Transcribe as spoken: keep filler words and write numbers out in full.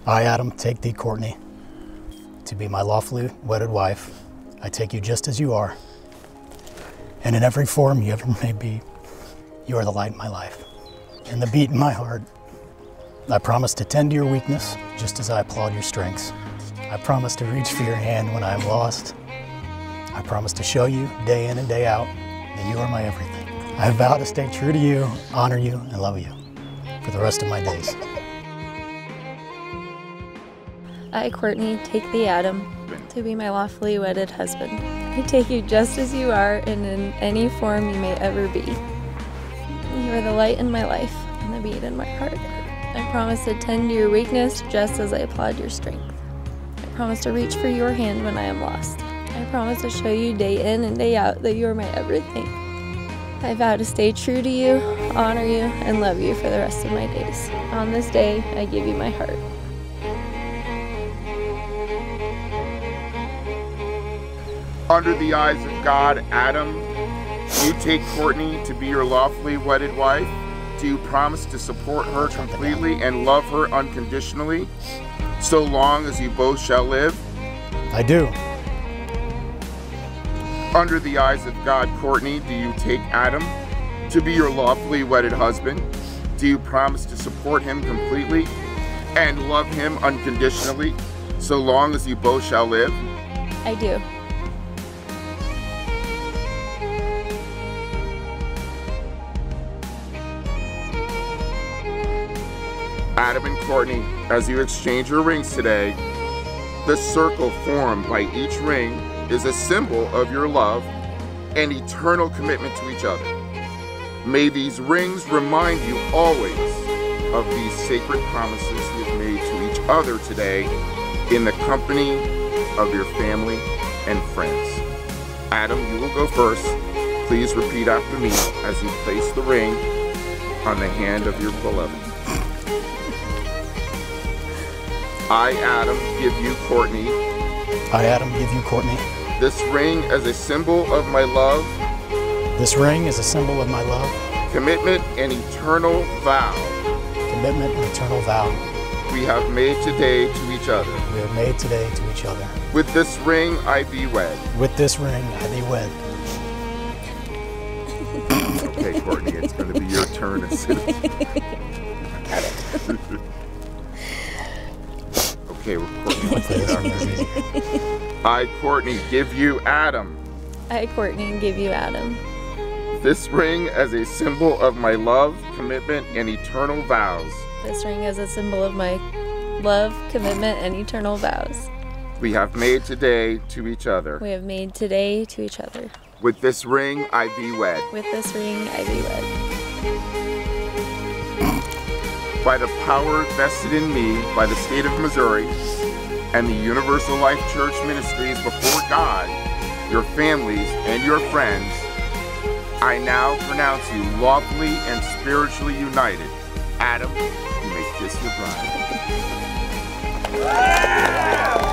I, Adam, take thee, Courtney, to be my lawfully wedded wife. I take you just as you are, and in every form you ever may be, you are the light in my life, and the beat in my heart. I promise to tend to your weakness, just as I applaud your strengths. I promise to reach for your hand when I am lost. I promise to show you, day in and day out, that you are my everything. I vow to stay true to you, honor you, and love you for the rest of my days. I, Courtney, take thee, Adam, to be my lawfully wedded husband. I take you just as you are and in any form you may ever be. You are the light in my life and the beat in my heart. I promise to tend to your weakness just as I applaud your strength. I promise to reach for your hand when I am lost. I promise to show you day in and day out that you are my everything. I vow to stay true to you, honor you, and love you for the rest of my days. On this day, I give you my heart. Under the eyes of God, Adam, you take Courtney to be your lawfully wedded wife. Do you promise to support her completely and love her unconditionally, so long as you both shall live? I do. Under the eyes of God, Courtney, do you take Adam to be your lawfully wedded husband? Do you promise to support him completely and love him unconditionally, so long as you both shall live? I do. Adam and Courtney, as you exchange your rings today, the circle formed by each ring is a symbol of your love and eternal commitment to each other. May these rings remind you always of these sacred promises you have made to each other today in the company of your family and friends. Adam, you will go first. Please repeat after me as you place the ring on the hand of your beloved. I, Adam, give you, Courtney. I, Adam, give you, Courtney. This ring as a symbol of my love. This ring is a symbol of my love. Commitment and eternal vow. Commitment and eternal vow. We have made today to each other. We have made today to each other. With this ring I thee wed. With this ring I thee wed. Okay, Courtney, it's going to be your turn as soon as... Got it. Okay, we're Courtney. I, Courtney, give you Adam. I, Courtney, give you Adam. This ring as a symbol of my love, commitment, and eternal vows. This ring is a symbol of my love, commitment, and eternal vows. We have made today to each other. We have made today to each other. With this ring I thee wed. With this ring I thee wed. By the power vested in me by the state of Missouri and the Universal Life Church Ministries before God, your families, and your friends, I now pronounce you lawfully and spiritually united. Adam, you may kiss your bride.